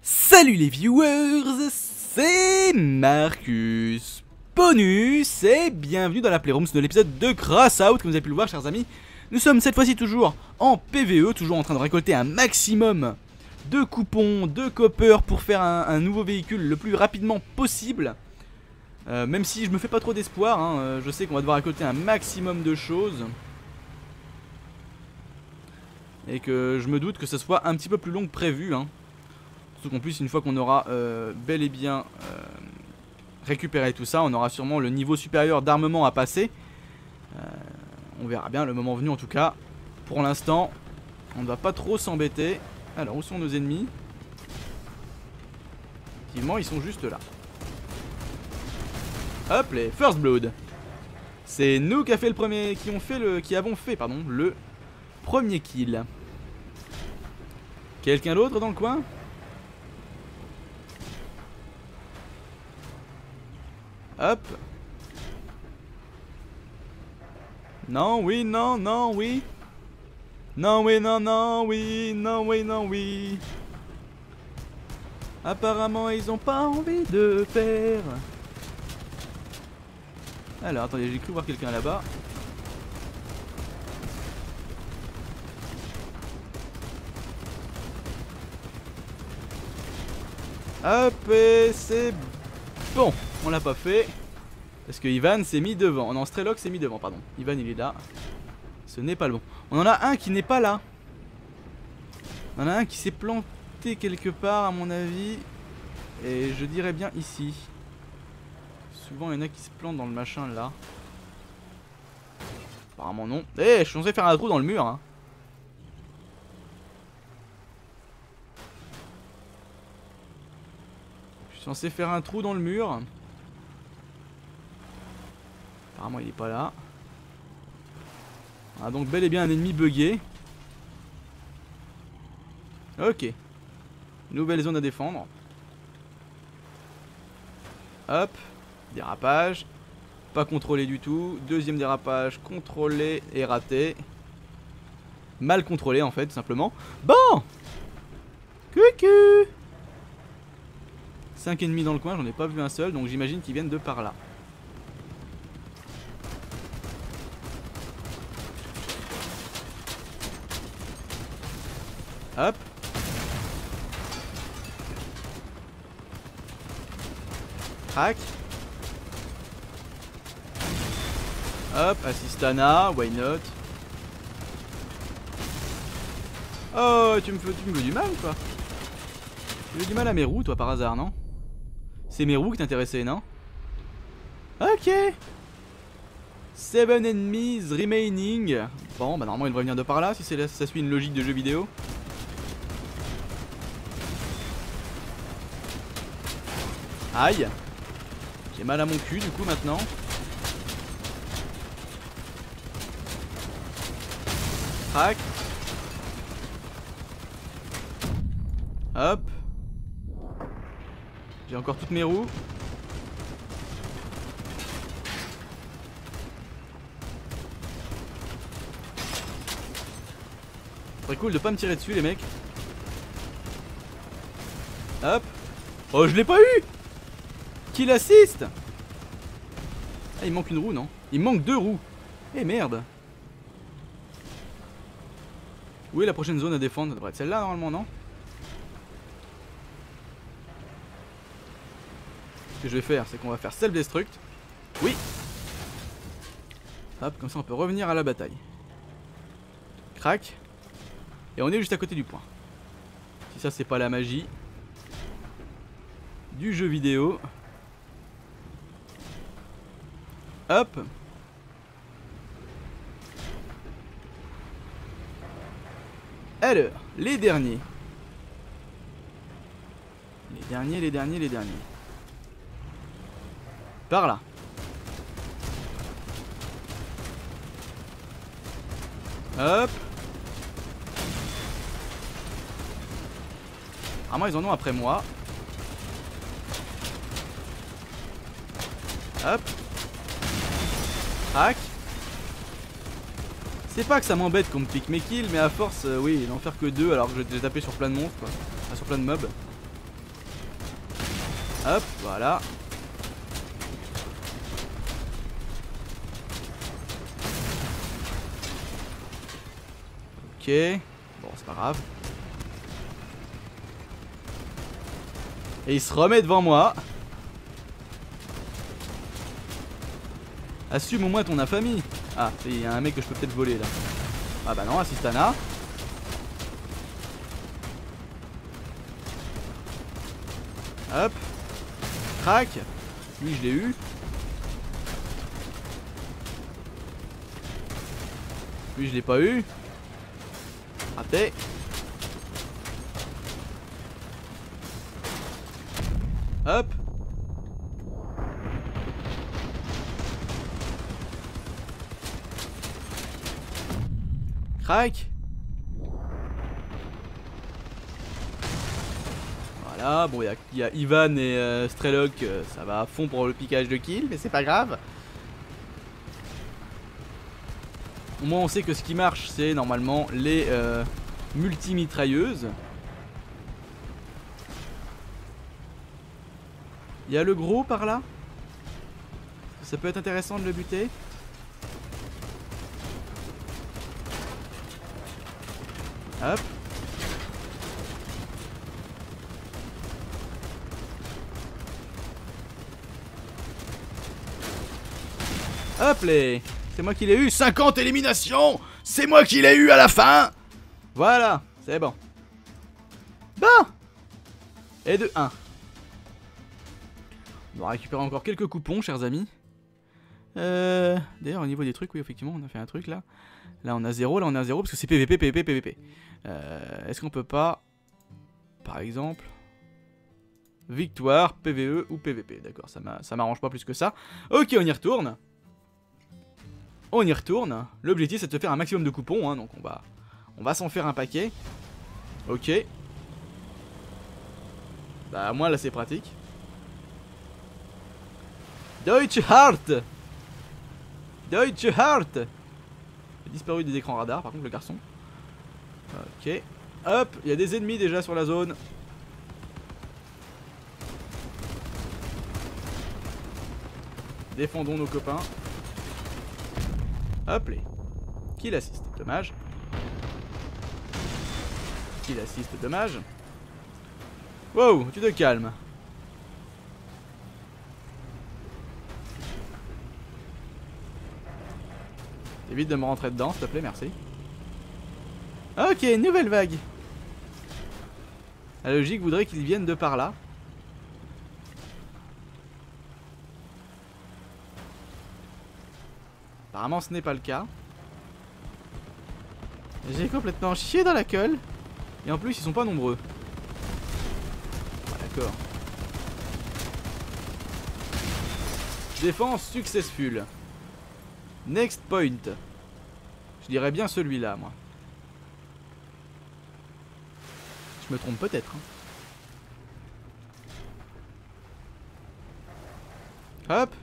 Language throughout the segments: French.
Salut les viewers, c'est Marcus Bonus et bienvenue dans la Playroom de l'épisode de Crossout. Comme vous avez pu le voir, chers amis, nous sommes cette fois-ci toujours en PvE, toujours en train de récolter un maximum de coupons, de copper pour faire un nouveau véhicule le plus rapidement possible. Même si je me fais pas trop d'espoir, hein, je sais qu'on va devoir récolter un maximum de choses. Et que je me doute que ce soit un petit peu plus long que prévu, hein. Surtout qu'en plus, une fois qu'on aura bel et bien récupéré tout ça, on aura sûrement le niveau supérieur d'armement à passer. On verra bien le moment venu en tout cas. Pour l'instant, on ne va pas trop s'embêter. Alors, où sont nos ennemis? Effectivement, ils sont juste là. Hop, les First Blood. C'est nous qui avons fait le premier kill. Quelqu'un d'autre dans le coin? Hop. Non, oui, non, non, oui. Non, oui, non, non, oui. Non, oui, non, oui. Apparemment, ils ont pas envie de faire. Alors, attendez, j'ai cru voir quelqu'un là-bas. Hop, et c'est bon. On l'a pas fait. Parce que Ivan s'est mis devant. Non, Strelok s'est mis devant, pardon. Ivan, il est là. Ce n'est pas le bon. On en a un qui n'est pas là. On en a un qui s'est planté quelque part, à mon avis. Et je dirais bien ici. Souvent, il y en a qui se plantent dans le machin, là. Apparemment, non. Eh, je suis censé faire un trou dans le mur, hein. Je suis censé faire un trou dans le mur. Apparemment il est pas là. On a donc bel et bien un ennemi bugué. Ok. Nouvelle zone à défendre. Hop. Dérapage. Pas contrôlé du tout. Deuxième dérapage. Contrôlé et raté. Mal contrôlé en fait tout simplement. Bon. Coucou. 5 ennemis dans le coin. J'en ai pas vu un seul. Donc j'imagine qu'ils viennent de par là. Hop. Crac. Hop, assistana, why not. Oh, tu me veux du mal quoi. Tu veux du mal à mes roues toi par hasard, non? C'est mes roues qui t'intéressaient, non? Ok. 7 enemies remaining. Bon, bah normalement il devrait venir de par là si ça suit une logique de jeu vidéo. Aïe. J'ai mal à mon cul du coup maintenant. Crac. Hop. J'ai encore toutes mes roues. Très cool de pas me tirer dessus les mecs. Hop. Oh, je l'ai pas eu. Kill assist. Ah, il manque une roue, non? Il manque 2 roues. Eh merde. Où est la prochaine zone à défendre? Ça devrait être celle-là normalement, non? Ce que je vais faire, c'est qu'on va faire self-destruct. Oui. Hop, comme ça on peut revenir à la bataille. Crac. Et on est juste à côté du point. Si ça c'est pas la magie du jeu vidéo. Hop. Alors, les derniers. Les derniers. Par là. Hop. Vraiment ils en ont après moi. Hop. Crac. C'est pas que ça m'embête qu'on me pique mes kills, mais à force, oui, d'en faire que 2 alors que j'ai tapé sur plein de monstres, quoi. Enfin, sur plein de mobs. Hop, voilà. Ok. Bon, c'est pas grave. Et il se remet devant moi. Assume au moins ton infamie. Ah, il y a un mec que je peux peut-être voler là. Ah bah non, Assistana. Hop. Crac. Lui je l'ai eu. Lui je l'ai pas eu. Raté. Hop. Crac. Voilà, bon il y a Ivan et Strelok, ça va à fond pour le piquage de kill, mais c'est pas grave. Au moins on sait que ce qui marche c'est normalement les multimitrailleuses. Il y a le gros par là. Ça peut être intéressant de le buter. Hop. Hop les. C'est moi qui l'ai eu. 50 éliminations. C'est moi qui l'ai eu à la fin. Voilà, c'est bon. Bon. Et de 1. On va récupérer encore quelques coupons, chers amis. D'ailleurs, au niveau des trucs, oui, effectivement, on a fait un truc là. Là, on a 0, là, on a 0, parce que c'est PVP, PVP, PVP. Est-ce qu'on peut pas, par exemple, victoire, PVE ou PVP? D'accord, ça m'arrange pas plus que ça. Ok, on y retourne. On y retourne. L'objectif, c'est de se faire un maximum de coupons, hein, donc on va s'en faire un paquet. Ok. Bah, moi, là, c'est pratique. Deutsche Hart. Deutsche Hart. Il a disparu des écrans radars par contre le garçon. Ok. Hop, il y a des ennemis déjà sur la zone. Défendons nos copains. Hop les. Kill assist, dommage. Kill assist, dommage. Wow, tu te calmes. Évite de me rentrer dedans, s'il te plaît, merci. Ok, nouvelle vague. La logique voudrait qu'ils viennent de par là. Apparemment, ce n'est pas le cas. J'ai complètement chié dans la colle. Et en plus, ils sont pas nombreux. Ah, d'accord. Défense successful. Next point. Je dirais bien celui-là, moi. Je me trompe peut-être. Hein. Hop.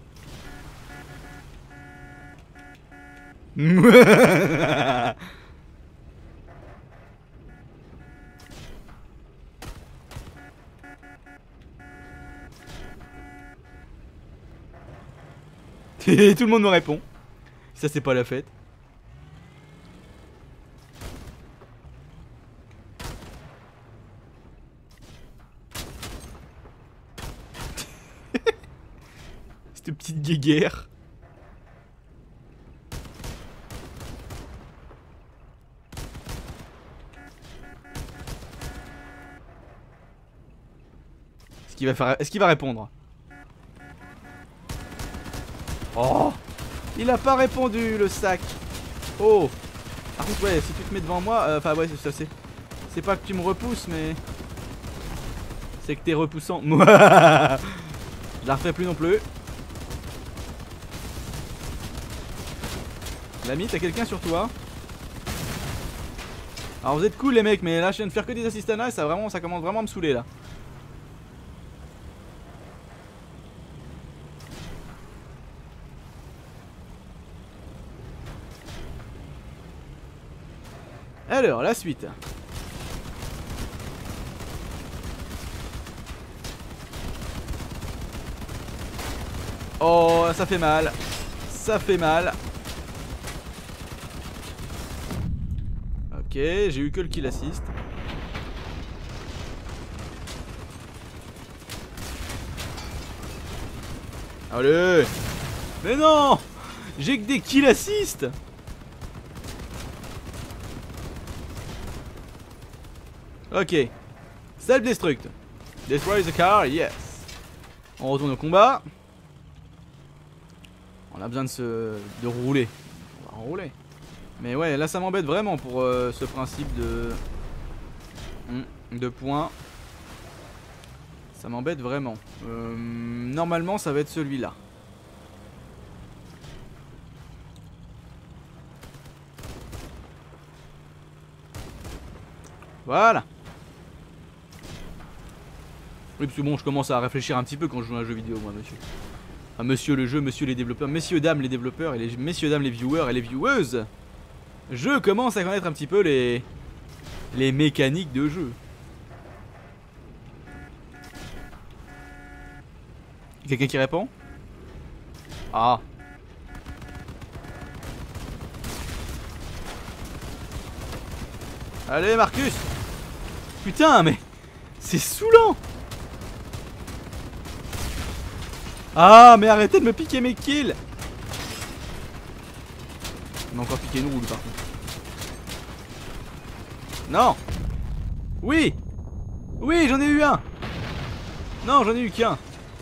Et tout le monde me répond. Ça, c'est pas la fête. Cette petite guéguerre. Est-ce qu'il va répondre? Oh, il a pas répondu le sac. Oh. Par contre ouais, si tu te mets devant moi, enfin ouais c'est ça, c'est pas que tu me repousses mais c'est que t'es repoussant. Je la refais plus non plus. L'ami, t'as quelqu'un sur toi? Alors vous êtes cool les mecs, mais là je viens de faire que des assistanats et ça commence vraiment à me saouler là. Alors, la suite. Oh, ça fait mal. Ça fait mal. Ok, j'ai eu que le kill assist. Allez. Mais non, j'ai que des kills assist. Ok. Self-destruct. Destroy the car, yes. On retourne au combat. On a besoin de rouler. On va rouler. Mais ouais, là ça m'embête vraiment pour ce principe de points. Ça m'embête vraiment. Normalement ça va être celui-là. Voilà. Oui, parce que bon, je commence à réfléchir un petit peu quand je joue à un jeu vidéo, moi, monsieur. Enfin, monsieur le jeu, monsieur les développeurs, messieurs, dames les développeurs, et messieurs, dames les viewers et les vieweuses. Je commence à connaître un petit peu les mécaniques de jeu. Quelqu'un qui répond? Ah. Allez, Marcus. Putain, mais c'est saoulant. Ah, mais arrêtez de me piquer mes kills. On a encore piqué une roue par contre. Non. Oui. Oui, j'en ai eu un. Non, j'en ai eu qu'un.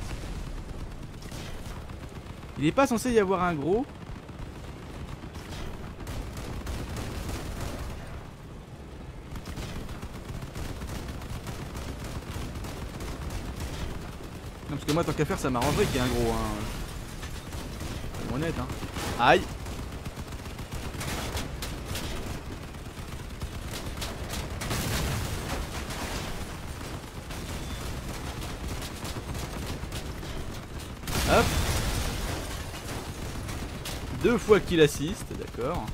Il est pas censé y avoir un gros. Non, parce que moi tant qu'à faire ça m'arrangerait qu'il y ait un gros hein. C'est honnête hein. Aïe. Hop. 2 fois qu'il assiste, d'accord.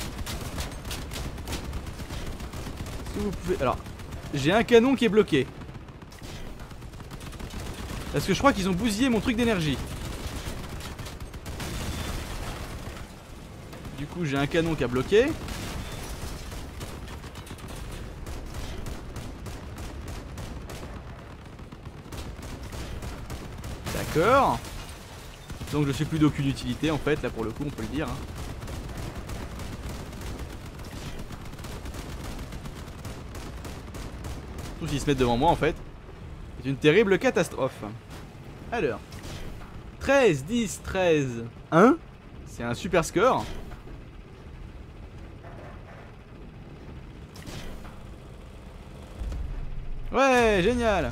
Si vous pouvez... Alors, j'ai un canon qui est bloqué. Parce que je crois qu'ils ont bousillé mon truc d'énergie. Du coup j'ai un canon qui a bloqué. D'accord. Donc je suis plus d'aucune utilité en fait, là pour le coup on peut le dire hein. Tout s'ils se mettent devant moi en fait. C'est une terrible catastrophe. Alors 13, 10, 13, 1. C'est un super score. Ouais, génial.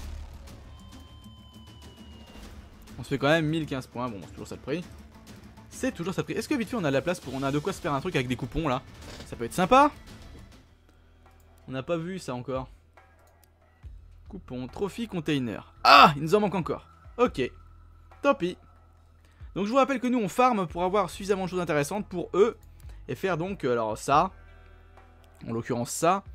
On se fait quand même 1015 points. Bon, c'est toujours ça le prix. C'est toujours ça le prix. Est-ce que vite fait on a la place pour... On a de quoi se faire un truc avec des coupons là? Ça peut être sympa. On n'a pas vu ça encore. Coupon, trophy, container. Ah, il nous en manque encore. Ok, tant pis. Donc je vous rappelle que nous on farm pour avoir suffisamment de choses intéressantes pour eux. Et faire donc, alors ça. En l'occurrence ça.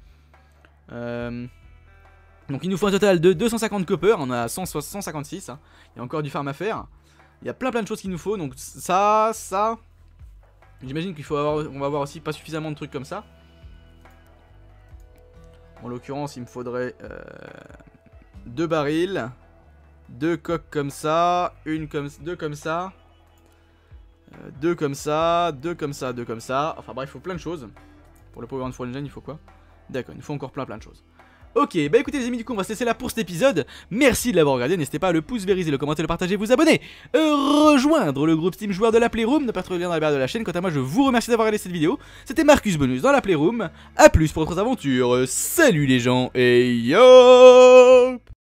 Donc il nous faut un total de 250 copper. On a 156 hein. Il y a encore du farm à faire. Il y a plein de choses qu'il nous faut. Donc ça. J'imagine qu'il faut avoir, on va avoir aussi pas suffisamment de trucs comme ça. En l'occurrence, il me faudrait 2 barils, 2 coques comme ça, 2 comme ça, 2 comme ça, 2 comme ça, 2 comme ça. Enfin bref, il faut plein de choses. Pour le Power and Fall Engine, il faut quoi? D'accord, il faut encore plein de choses. Ok, bah écoutez les amis, du coup on va se laisser là pour cet épisode. Merci de l'avoir regardé, n'hésitez pas à le pouce vériser, le commenter, le partager, vous abonner, rejoindre le groupe Steam joueur de la Playroom, ne pas trouver le lien dans la barre de la chaîne. Quant à moi je vous remercie d'avoir regardé cette vidéo. C'était Marcus Bonus dans la Playroom, à plus pour d'autres aventures, salut les gens et yo.